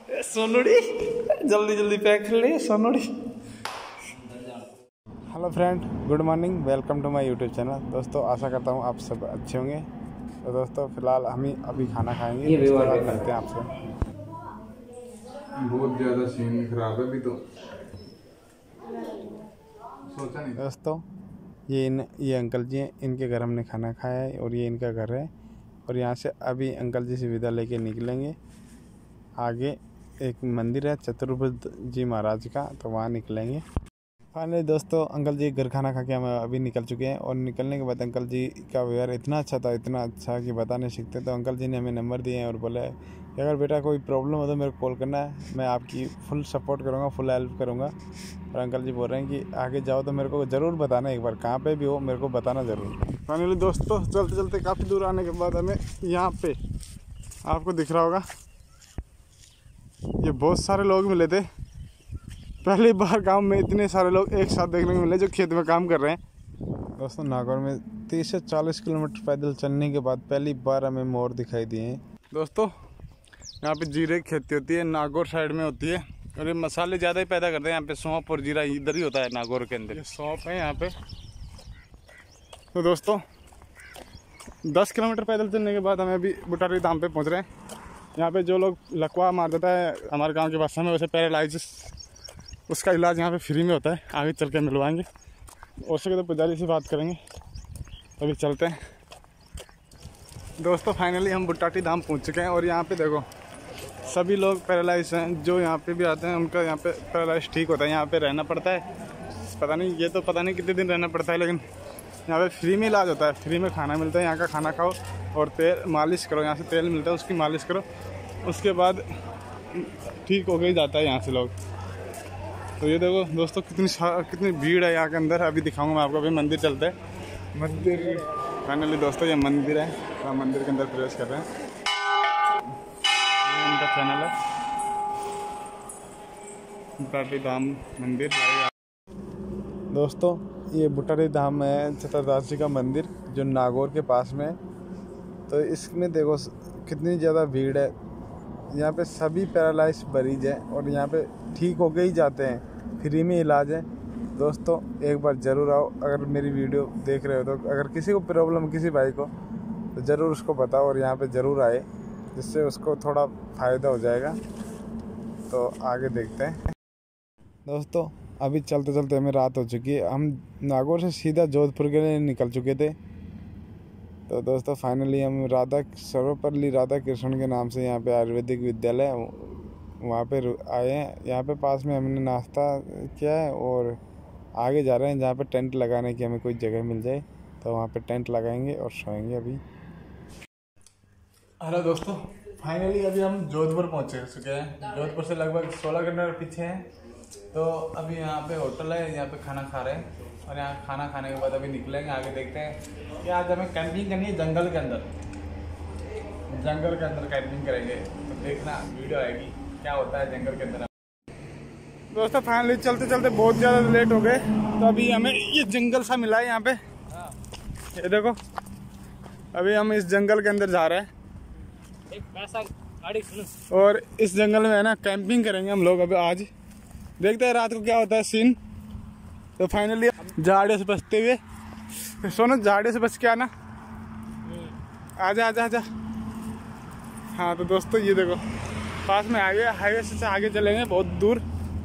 सोनुड़ी जल्दी जल्दी पैक कर ले सोनुड़ी। Hello friend, good morning, welcome to my YouTube channel. दोस्तों आशा करता हूँ आप सब अच्छे होंगे। तो दोस्तों फिलहाल हम अभी खाना खाएंगे, उसके बाद मिलते हैं आपसे। बहुत ज़्यादा सीन खराब है अभी तो, सोचा नहीं। दोस्तों ये अंकल जी हैं, इनके घर हमने खाना खाया है और ये इनका घर है। और यहाँ से अभी अंकल जी से विदा लेके निकलेंगे। आगे एक मंदिर है चतुर्भुज जी महाराज का, तो वहाँ निकलेंगे। फाइनली दोस्तों अंकल जी घर खाना खा के हम अभी निकल चुके हैं। और निकलने के बाद अंकल जी का व्यवहार इतना अच्छा था, इतना अच्छा कि बता नहीं सकते। तो अंकल जी ने हमें नंबर दिए हैं और बोले कि अगर बेटा कोई प्रॉब्लम हो तो मेरे को कॉल करना है, मैं आपकी फुल सपोर्ट करूँगा, फुल हेल्प करूँगा। और अंकल जी बोल रहे हैं कि आगे जाओ तो मेरे को ज़रूर बताना, एक बार कहाँ पे भी हो मेरे को बताना ज़रूर। फाइनली दोस्तों चलते चलते काफ़ी दूर आने के बाद हमें यहाँ पे आपको दिख रहा होगा, ये बहुत सारे लोग मिले थे। पहली बार गांव में इतने सारे लोग एक साथ देखने को मिले जो खेत में काम कर रहे हैं। दोस्तों नागौर में 30 से 40 किलोमीटर पैदल चलने के बाद पहली बार हमें मोर दिखाई दिए हैं। दोस्तों यहाँ पे जीरे की खेती होती है, नागौर साइड में होती है। और ये मसाले ज़्यादा ही पैदा करते हैं यहाँ पे, सौंफ और जीरा इधर ही होता है नागौर के अंदर। ये सौंफ है यहाँ पे। तो दोस्तों 10 किलोमीटर पैदल चलने के बाद हमें अभी बुटारी धाम पे पहुँच रहे हैं। यहाँ पे जो लोग लकवा मार देता है हमारे गाँव के भाषा में, वैसे पैरालाइसिस, उसका इलाज यहाँ पे फ्री में होता है। आगे चल के मिलवाएंगे, और सके तो पुजारी से बात करेंगे। अभी चलते हैं दोस्तों। फाइनली हम बुटाटी धाम पहुँच चुके हैं। और यहाँ पे देखो सभी लोग पैरालाइज हैं, जो यहाँ पे भी आते हैं उनका यहाँ पे पैरालाइज ठीक होता है। यहाँ पे रहना पड़ता है, पता नहीं ये तो पता नहीं कितने दिन रहना पड़ता है, लेकिन यहाँ पे फ्री में इलाज होता है, फ्री में खाना मिलता है। यहाँ का खाना खाओ और तेल मालिश करो, यहाँ से तेल मिलता है उसकी मालिश करो, उसके बाद ठीक हो गई जाता है यहाँ से लोग। तो ये देखो दोस्तों कितनी भीड़ है यहाँ के अंदर। अभी दिखाऊंगा मैं आपको। अभी मंदिर चलते हैं। मंदिर फाइनली दोस्तों ये मंदिर है, तो मंदिर के अंदर प्रवेश कर रहे हैं। ये इनका चैनल है बुटारी धाम मंदिर। दोस्तों ये बुटारी धाम है चतुर्दासी का मंदिर, जो नागौर के पास में है। तो इसमें देखो कितनी ज़्यादा भीड़ है। यहाँ पे सभी पैरालाइज मरीज हैं और यहाँ पे ठीक हो के ही जाते हैं, फ्री में इलाज है। दोस्तों एक बार ज़रूर आओ। अगर मेरी वीडियो देख रहे हो तो अगर किसी को प्रॉब्लम, किसी भाई को, तो ज़रूर उसको बताओ और यहाँ पे ज़रूर आए, जिससे उसको थोड़ा फ़ायदा हो जाएगा। तो आगे देखते हैं दोस्तों। अभी चलते चलते हमें रात हो चुकी है। हम नागौर से सीधा जोधपुर के लिए निकल चुके थे। तो दोस्तों फाइनली हम सर्वपल्ली राधा कृष्ण के नाम से यहाँ पे आयुर्वेदिक विद्यालय वहाँ पे आए हैं। यहाँ पे पास में हमने नाश्ता किया है और आगे जा रहे हैं जहाँ पे टेंट लगाने की हमें कोई जगह मिल जाए, तो वहाँ पे टेंट लगाएंगे और सोएंगे अभी। हेलो दोस्तों, फाइनली अभी हम जोधपुर पहुँच चुके हैं। जोधपुर से लगभग 16 किलोमीटर पीछे हैं। तो अभी यहाँ पे होटल है, यहाँ पे खाना खा रहे हैं। और यहाँ खाना खाने के बाद अभी निकलेंगे, आगे देखते हैं कि आज हमें कैंपिंग करनी है जंगल के अंदर। जंगल के अंदर कैंपिंग करेंगे, तो देखना वीडियो आएगी क्या होता है जंगल के अंदर। दोस्तों फाइनली चलते चलते बहुत ज़्यादा लेट हो गए। तो अभी हमें ये जंगल सा मिला है यहाँ पे, ये देखो। अभी हम इस जंगल के अंदर जा रहे हैं और इस जंगल में है ना कैंपिंग करेंगे हम लोग। अभी आज देखते हैं रात को क्या होता है सीन। तो फाइनली झाड़ियों से बचते हुए, सोनू झाड़ियों से बच के आना, आजा आजा आजा। हाँ तो दोस्तों ये देखो पास में हाईवे से आगे चलेंगे बहुत दूर।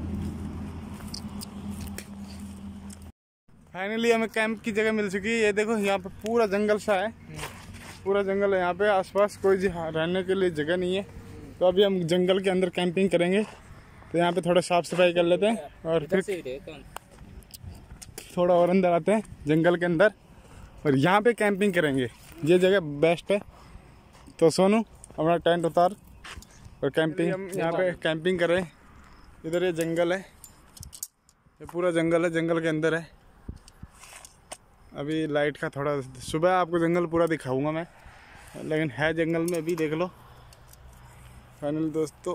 फाइनली हमें कैंप की जगह मिल चुकी है। ये देखो यहाँ पे पूरा जंगल सा है, पूरा जंगल है यहाँ पे। आसपास कोई रहने के लिए जगह नहीं है। तो अभी हम जंगल के अंदर कैंपिंग करेंगे। तो यहाँ पे थोड़ा साफ सफाई कर लेते हैं और फिर थोड़ा और अंदर आते हैं जंगल के अंदर और यहाँ पे कैंपिंग करेंगे। ये जगह बेस्ट है। तो सोनू अपना टेंट उतार और कैंपिंग, हम यहाँ पे कैंपिंग करें। इधर ये जंगल है, ये पूरा जंगल है, जंगल के अंदर है। अभी लाइट का थोड़ा, सुबह आपको जंगल पूरा दिखाऊंगा मैं, लेकिन है जंगल में अभी देख लो। फाइनल दोस्तों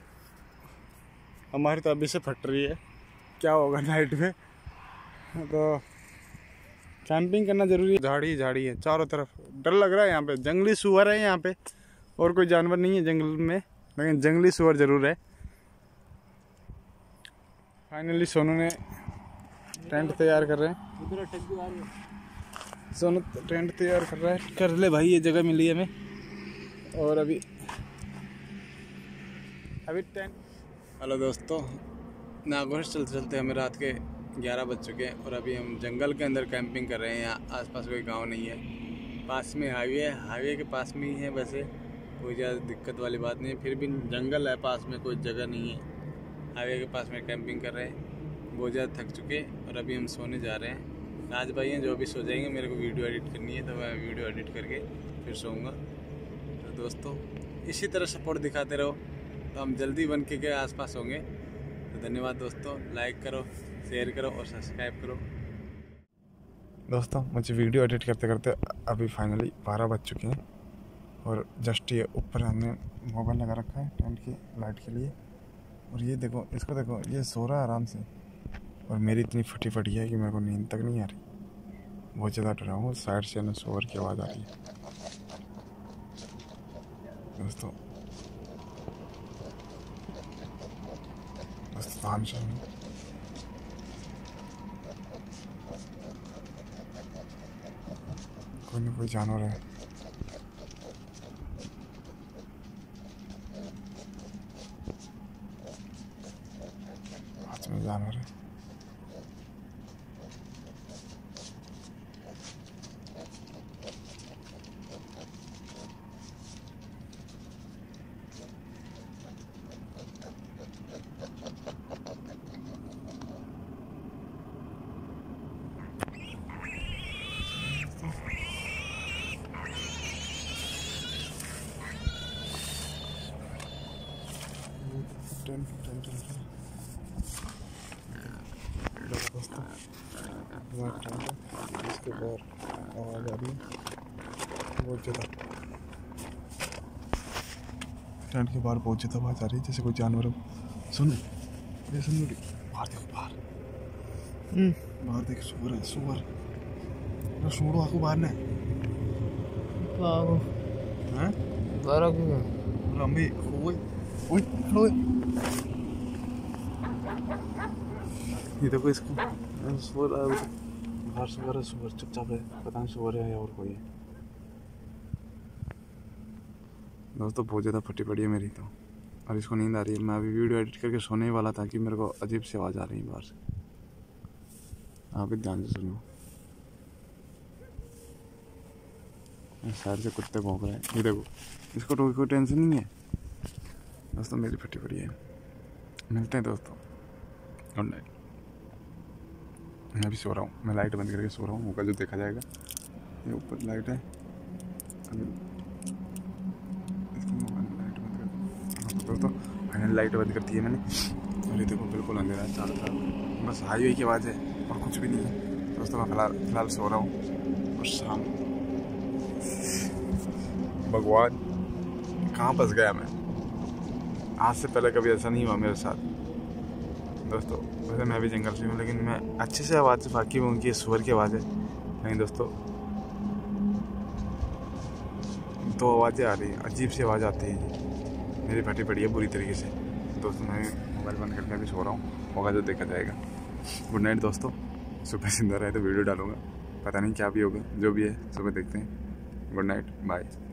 हमारी तो अभी से फट रही है, क्या होगा नाइट में। तो कैंपिंग करना जरूरी है। झाड़ी झाड़ी है चारों तरफ, डर लग रहा है यहाँ पे। जंगली सुअर है यहाँ पे, और कोई जानवर नहीं है जंगल में, लेकिन जंगली सुअर ज़रूर है। फाइनली सोनू ने टेंट तैयार कर रहे हैं। सोनू टेंट तैयार कर रहा है। कर ले भाई, ये जगह मिली है हमें। और अभी टेंट। हेलो दोस्तों, नागौर चलते चलते हमें रात के 11 बज चुके हैं और अभी हम जंगल के अंदर कैंपिंग कर रहे हैं। यहाँ आसपास कोई गांव नहीं है, पास में हाईवे है, हाईवे के पास में ही है। वैसे कोई ज़्यादा दिक्कत वाली बात नहीं है, फिर भी जंगल है पास में, कोई जगह नहीं है। हाईवे के पास में कैंपिंग कर रहे हैं। बहुत ज़्यादा थक चुके और अभी हम सोने जा रहे हैं। राज भाई हैं जो अभी सो जाएंगे, मेरे को वीडियो एडिट करनी है तो मैं वीडियो एडिट करके फिर सोऊंगा। तो दोस्तों इसी तरह सपोर्ट दिखाते रहो तो हम जल्दी 1K के आसपास होंगे। तो धन्यवाद दोस्तों, लाइक करो, शेयर करो और सब्सक्राइब करो। दोस्तों मुझे वीडियो एडिट करते करते अभी फाइनली 12 बज चुके हैं और जस्ट ये ऊपर हमने मोबाइल लगा रखा है टेंट की लाइट के लिए। और ये देखो, इसको देखो, ये सो रहा है आराम से और मेरी इतनी फटी फटी है कि मेरे को नींद तक नहीं आ रही। बहुत ज़्यादा डरा हूँ। साइड से ना शोर की आवाज़ आ रही है। दोस्तों कोई ना कोई जानवर है। हाथ में जानवर है। दोस्तों इसके बाहर आवाज़ आ रही है बहुत ज़्यादा। टेंट के बाहर बहुत ज़्यादा आवाज़ आ रही है, जैसे कोई जानवर हो। सुनो, ये सुनो, बाहर देखो, बाहर देखो, सुअर है, सुअर। छोड़ो आपको बाहर ने हैं बाहर क्यों रंबी ओए ओए ओए। ये देखो इसको, सुअर बाहर, सुअर है, सुअर चुपचाप है। पता नहीं सुअर है या और कोई है। दोस्तों बहुत ज़्यादा फटी पड़ी है मेरी तो, और इसको नींद आ रही है। मैं अभी वीडियो एडिट करके सोने ही वाला था कि मेरे को अजीब सी आवाज़ आ रही है बाहर से। आप भी ध्यान से सुनो। साइड से कुत्ते भौंक रहे हैं। ये देखो, इसको तो कोई टेंशन नहीं है। दोस्तों मेरी फटी पड़ी है। मिलते हैं दोस्तों, गुड नाइट। मैं अभी सो रहा हूँ, मैं लाइट बंद करके सो रहा हूँ। होगा जो देखा जाएगा। ये ऊपर लाइट है, अभी इसको लाइट बंद कर। दोस्तों फाइनल लाइट बंद कर दी है मैंने। और ये देखो बिल्कुल अंधेरा है चारों तरफ, बस हाईवे की आवाज़ है और कुछ भी नहीं है। दोस्तों मैं फिलहाल सो रहा हूँ। और शाम, भगवान कहाँ फंस गया मैं। आज से पहले कभी ऐसा नहीं हुआ मेरे साथ। दोस्तों वैसे मैं भी जंगल से हूँ, लेकिन मैं अच्छे से आवाज़ से वाकिफ़ हूँ कि सुअर की आवाज़ है। लेकिन दोस्तों दो आवाज़ें आ रही हैं, अजीब सी आवाज़ आती है। मेरी फटी पड़ी है बुरी तरीके से। दोस्तों मैं मोबाइल बंद करके अभी सो रहा हूँ। होगा जो देखा जाएगा। गुड नाइट दोस्तों। सुबह जिंदा रहे तो वीडियो डालूंगा, पता नहीं क्या भी होगा। जो भी है सुबह देखते हैं। Good night, bye.